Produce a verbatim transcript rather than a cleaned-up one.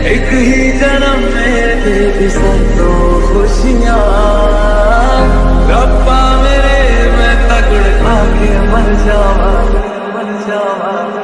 एक ही जन्म में तेरी संतो खुशियाँ, रब्बा मेरे मैं तगड़ खा के मर जावा, मर जावा।